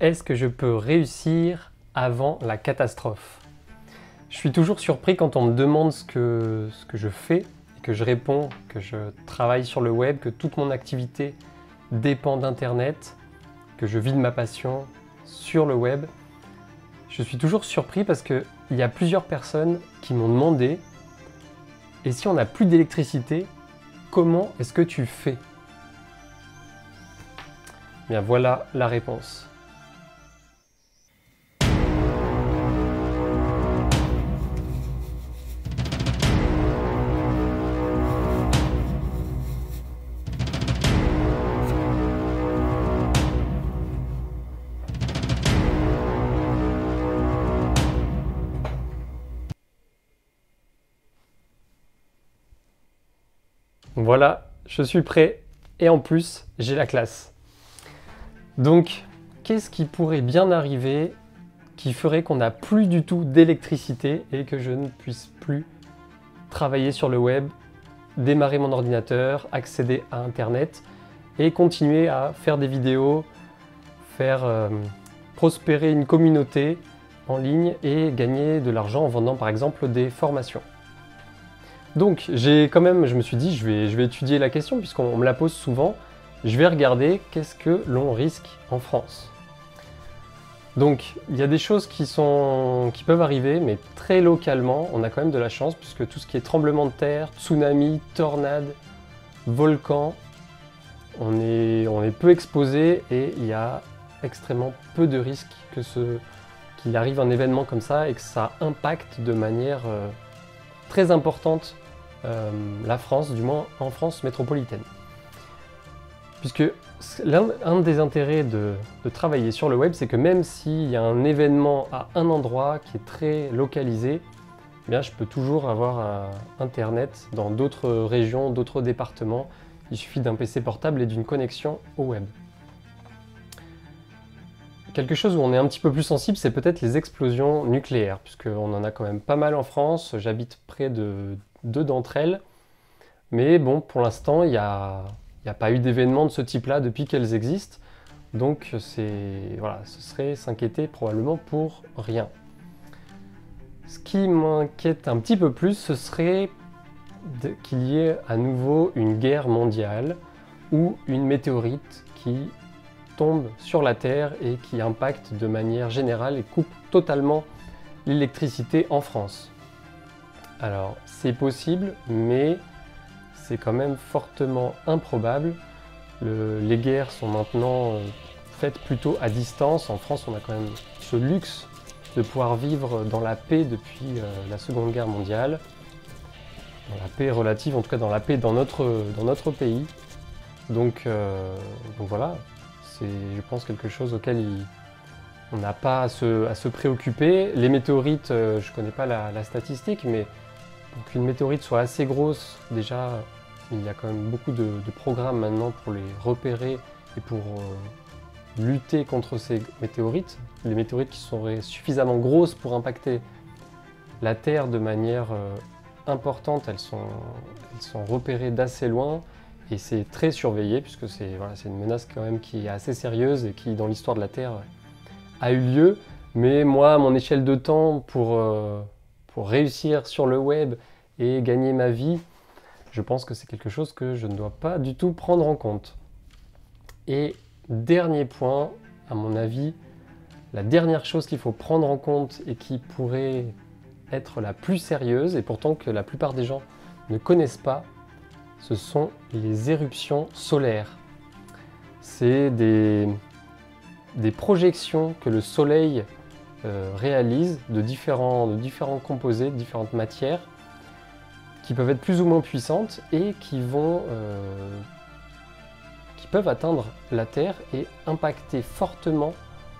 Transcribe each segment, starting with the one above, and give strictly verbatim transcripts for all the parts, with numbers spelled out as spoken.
est-ce que je peux réussir avant la catastrophe? Je suis toujours surpris quand on me demande ce que, ce que je fais, et que je réponds que je travaille sur le web, que toute mon activité dépend d'Internet, que je vis de ma passion sur le web. Je suis toujours surpris parce qu'il y a plusieurs personnes qui m'ont demandé « Et si on n'a plus d'électricité, comment est-ce que tu fais ?» Bien, voilà la réponse. Voilà, je suis prêt et en plus, j'ai la classe. Donc, qu'est-ce qui pourrait bien arriver qui ferait qu'on n'a plus du tout d'électricité et que je ne puisse plus travailler sur le web, démarrer mon ordinateur, accéder à Internet et continuer à faire des vidéos, faire euh, prospérer une communauté en ligne et gagner de l'argent en vendant par exemple des formations. Donc j'ai quand même, je me suis dit, je vais, je vais étudier la question puisqu'on me la pose souvent. Je vais regarder qu'est-ce que l'on risque en France. Donc il y a des choses qui, sont, qui peuvent arriver, mais très localement, on a quand même de la chance puisque tout ce qui est tremblement de terre, tsunami, tornade, volcan, on est, on est peu exposé et il y a extrêmement peu de risques que ce, qu'il arrive un événement comme ça et que ça impacte de manière euh, très importante euh, la France, du moins en France métropolitaine. Puisque l'un un des intérêts de, de travailler sur le web, c'est que même s'il y a un événement à un endroit qui est très localisé, eh bien, je peux toujours avoir un Internet dans d'autres régions, d'autres départements. Il suffit d'un P C portable et d'une connexion au web. Quelque chose où on est un petit peu plus sensible, c'est peut-être les explosions nucléaires, puisqu'on en a quand même pas mal en France. J'habite près de deux d'entre elles. Mais bon, pour l'instant, il n'y a, y a pas eu d'événement de ce type-là depuis qu'elles existent. Donc, voilà, ce serait s'inquiéter probablement pour rien. Ce qui m'inquiète un petit peu plus, ce serait qu'il y ait à nouveau une guerre mondiale ou une météorite qui tombe sur la Terre et qui impacte de manière générale et coupe totalement l'électricité en France. Alors, c'est possible, mais c'est quand même fortement improbable. Le, les guerres sont maintenant euh, faites plutôt à distance. En France, on a quand même ce luxe de pouvoir vivre dans la paix depuis euh, la Seconde Guerre mondiale. Dans la paix relative, en tout cas dans la paix dans notre, dans notre pays. Donc, euh, donc voilà, c'est je pense quelque chose auquel il, on n'a pas à se, à se préoccuper. Les météorites, euh, je ne connais pas la, la statistique, mais pour qu'une météorite soit assez grosse, déjà, il y a quand même beaucoup de, de programmes maintenant pour les repérer et pour euh, lutter contre ces météorites. Les météorites qui seraient suffisamment grosses pour impacter la Terre de manière euh, importante, elles sont, elles sont repérées d'assez loin et c'est très surveillé puisque c'est voilà, c'est une menace quand même qui est assez sérieuse et qui, dans l'histoire de la Terre, a eu lieu. Mais moi, à mon échelle de temps, pour... Euh, Pour réussir sur le web et gagner ma vie, je pense que c'est quelque chose que je ne dois pas du tout prendre en compte. Et dernier point, à mon avis, la dernière chose qu'il faut prendre en compte et qui pourrait être la plus sérieuse, et pourtant que la plupart des gens ne connaissent pas, ce sont les éruptions solaires. C'est des, des projections que le soleil Euh, réalise de différents, de différents composés, de différentes matières qui peuvent être plus ou moins puissantes et qui, vont, euh, qui peuvent atteindre la Terre et impacter fortement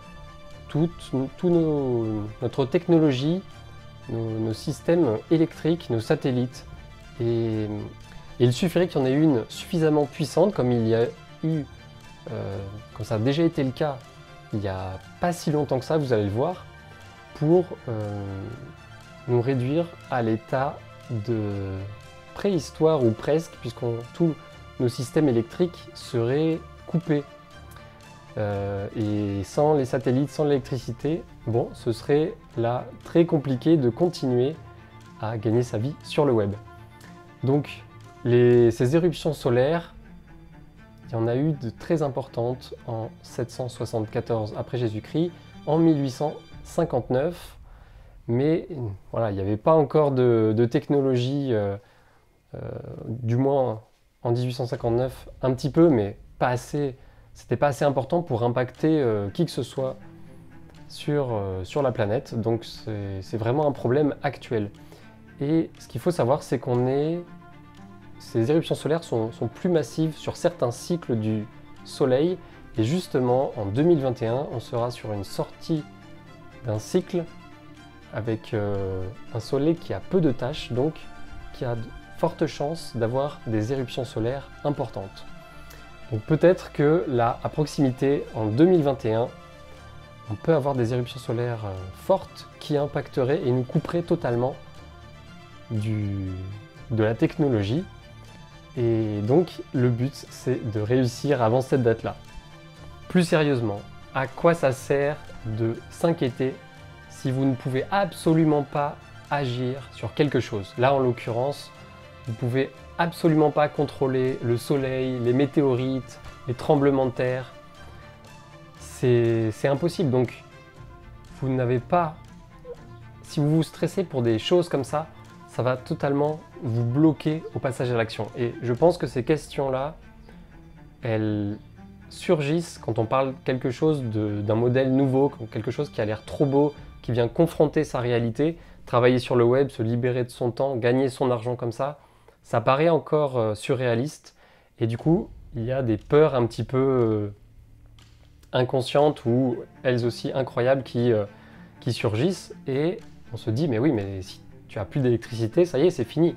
toute, tout nos, notre technologie, nos, nos systèmes électriques, nos satellites. Et, et il suffirait qu'il y en ait une suffisamment puissante, comme il y a eu, euh, comme ça a déjà été le cas il n'y a pas si longtemps que ça, vous allez le voir, pour euh, nous réduire à l'état de préhistoire ou presque, puisque tous nos systèmes électriques seraient coupés. Euh, et sans les satellites, sans l'électricité, bon, ce serait là très compliqué de continuer à gagner sa vie sur le web. Donc, les, ces éruptions solaires, il y en a eu de très importantes en sept cent soixante-quatorze après Jésus-Christ, en mille huit cent cinquante-neuf, mais voilà, il n'y avait pas encore de, de technologie, euh, euh, du moins en mille huit cent cinquante-neuf, un petit peu, mais pas assez. C'était pas assez important pour impacter euh, qui que ce soit sur, euh, sur la planète, donc c'est vraiment un problème actuel. Et ce qu'il faut savoir, c'est qu'on est... Ces éruptions solaires sont, sont plus massives sur certains cycles du Soleil, et justement en deux mille vingt et un, on sera sur une sortie d'un cycle avec euh, un Soleil qui a peu de tâches, donc qui a de fortes chances d'avoir des éruptions solaires importantes. Donc peut-être que là, à proximité, en deux mille vingt et un, on peut avoir des éruptions solaires euh, fortes qui impacteraient et nous couperaient totalement du, de la technologie. Et donc le but, c'est de réussir avant cette date-là. Plus sérieusement, à quoi ça sert de s'inquiéter si vous ne pouvez absolument pas agir sur quelque chose? Là, en l'occurrence, vous pouvez absolument pas contrôler le soleil, les météorites, les tremblements de terre. C'est impossible. Donc, vous n'avez pas... Si vous vous stressez pour des choses comme ça, ça va totalement vous bloquer au passage à l'action. Et je pense que ces questions-là, elles surgissent quand on parle quelque chose d'un modèle nouveau, quelque chose qui a l'air trop beau, qui vient confronter sa réalité, travailler sur le web, se libérer de son temps, gagner son argent comme ça. Ça paraît encore euh, surréaliste, et du coup, il y a des peurs un petit peu euh, inconscientes ou elles aussi incroyables qui, euh, qui surgissent, et on se dit, mais oui, mais si tu as plus d'électricité, ça y est, c'est fini.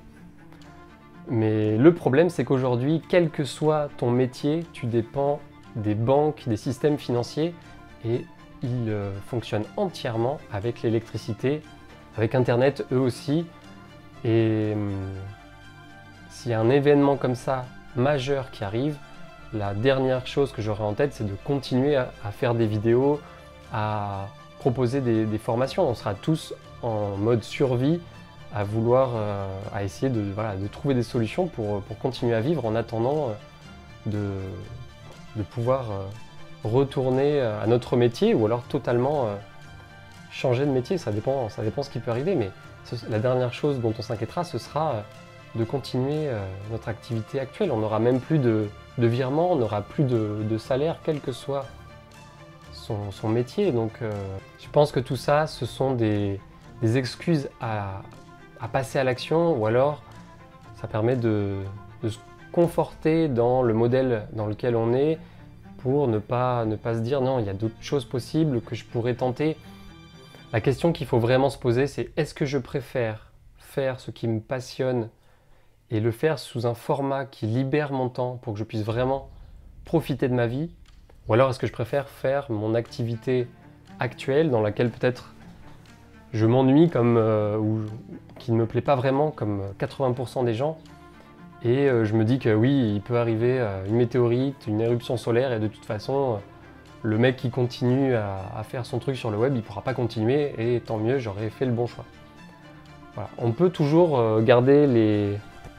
Mais le problème, c'est qu'aujourd'hui, quel que soit ton métier, tu dépends des banques, des systèmes financiers, et ils euh, fonctionnent entièrement avec l'électricité, avec Internet, eux aussi, et... Hum, s'il y a un événement comme ça, majeur, qui arrive, la dernière chose que j'aurai en tête, c'est de continuer à, à faire des vidéos, à proposer des, des formations. On sera tous en mode survie, à vouloir, euh, à essayer de, voilà, de trouver des solutions pour, pour continuer à vivre en attendant de, de pouvoir retourner à notre métier ou alors totalement changer de métier. Ça dépend, ça dépend ce qui peut arriver, mais ce, la dernière chose dont on s'inquiétera, ce sera de continuer euh, notre activité actuelle. On n'aura même plus de, de virement, on n'aura plus de, de salaire, quel que soit son, son métier. Donc euh, je pense que tout ça, ce sont des, des excuses à, à passer à l'action, ou alors ça permet de, de se conforter dans le modèle dans lequel on est pour ne pas, ne pas se dire non, il y a d'autres choses possibles que je pourrais tenter. La question qu'il faut vraiment se poser, c'est est-ce que je préfère faire ce qui me passionne et le faire sous un format qui libère mon temps pour que je puisse vraiment profiter de ma vie, ou alors est-ce que je préfère faire mon activité actuelle dans laquelle peut-être je m'ennuie comme euh, ou qui ne me plaît pas vraiment comme quatre-vingts pour cent des gens, et euh, je me dis que oui, il peut arriver euh, une météorite, une éruption solaire, et de toute façon euh, le mec qui continue à, à faire son truc sur le web, il ne pourra pas continuer, et tant mieux, j'aurais fait le bon choix. Voilà. On peut toujours euh, garder les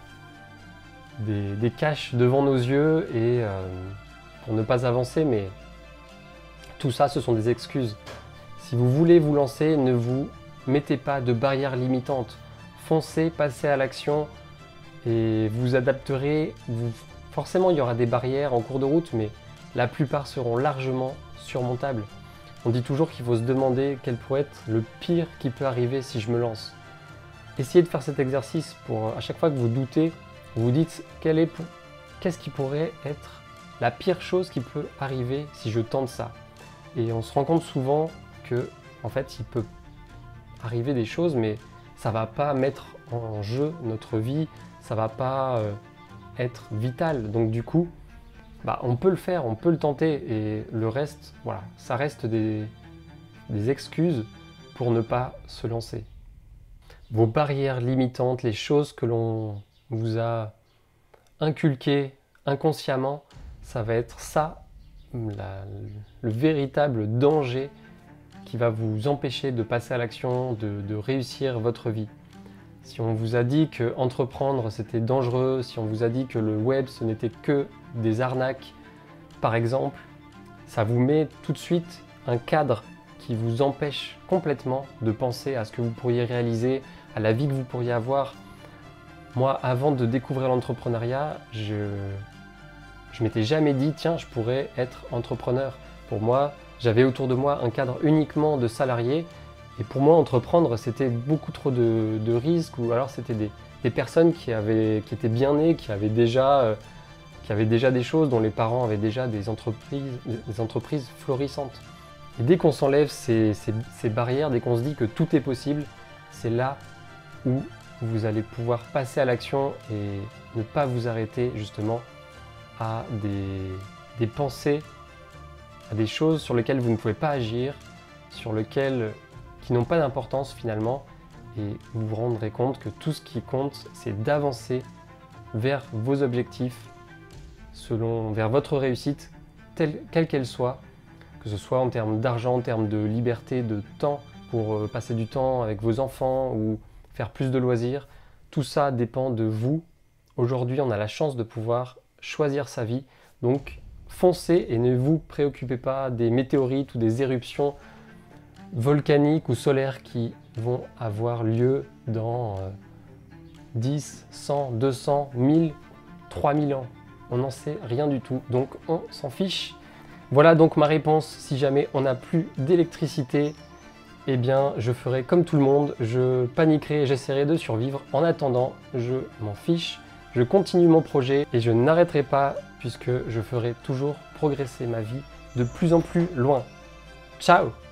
Des, des caches devant nos yeux et euh, pour ne pas avancer, mais tout ça, ce sont des excuses. Si vous voulez vous lancer, ne vous mettez pas de barrières limitantes. Foncez, passez à l'action et vous adapterez. Vous... Forcément, il y aura des barrières en cours de route, mais la plupart seront largement surmontables. On dit toujours qu'il faut se demander quel pourrait être le pire qui peut arriver si je me lance. Essayez de faire cet exercice pour, à chaque fois que vous doutez, vous vous dites quel est, qu'est-ce qui pourrait être la pire chose qui peut arriver si je tente ça. Et on se rend compte souvent que, en fait, il peut arriver des choses, mais ça va pas mettre en jeu notre vie, ça va pas euh, être vital. Donc du coup, bah, on peut le faire, on peut le tenter, et le reste, voilà, ça reste des, des excuses pour ne pas se lancer. Vos barrières limitantes, les choses que l'on vous a inculquées inconsciemment, ça va être ça, la- le véritable danger qui va vous empêcher de passer à l'action, de, de réussir votre vie. Si on vous a dit que entreprendre c'était dangereux, si on vous a dit que le web ce n'était que des arnaques, par exemple, ça vous met tout de suite un cadre qui vous empêche complètement de penser à ce que vous pourriez réaliser, à la vie que vous pourriez avoir. Moi, avant de découvrir l'entrepreneuriat, je je m'étais jamais dit tiens, je pourrais être entrepreneur. Pour moi, j'avais autour de moi un cadre uniquement de salariés. Et pour moi, entreprendre, c'était beaucoup trop de, de risques, ou alors c'était des, des personnes qui, avaient, qui étaient bien nées, qui avaient, déjà, euh, qui avaient déjà des choses, dont les parents avaient déjà des entreprises, des entreprises florissantes. Et dès qu'on s'enlève ces, ces, ces barrières, dès qu'on se dit que tout est possible, c'est là où vous allez pouvoir passer à l'action et ne pas vous arrêter justement à des, des pensées, à des choses sur lesquelles vous ne pouvez pas agir, sur lesquelles qui n'ont pas d'importance finalement, et vous vous rendrez compte que tout ce qui compte, c'est d'avancer vers vos objectifs, selon, vers votre réussite, telle, quelle qu'elle soit, que ce soit en termes d'argent, en termes de liberté, de temps, pour passer du temps avec vos enfants ou faire plus de loisirs. Tout ça dépend de vous. Aujourd'hui, on a la chance de pouvoir choisir sa vie, donc foncez et ne vous préoccupez pas des météorites ou des éruptions volcaniques ou solaires qui vont avoir lieu dans euh, dix, cent, deux cents, mille, trois mille ans. On n'en sait rien du tout, donc on s'en fiche. Voilà donc ma réponse. Si jamais on n'a plus d'électricité, eh bien je ferai comme tout le monde, je paniquerai et j'essaierai de survivre. En attendant, je m'en fiche, je continue mon projet et je n'arrêterai pas puisque je ferai toujours progresser ma vie de plus en plus loin. Ciao!